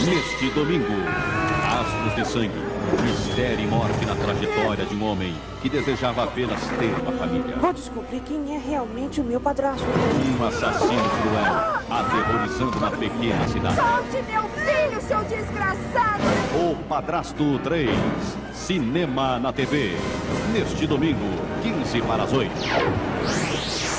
Neste domingo, Astros de Sangue. Mistério e morte na trajetória de um homem que desejava apenas ter uma família. Vou descobrir quem é realmente o meu padrasto. Um assassino cruel, aterrorizando uma pequena cidade. Solte meu filho, seu desgraçado! O Padrasto 3. Cinema na TV. Neste domingo, 15 para as 8.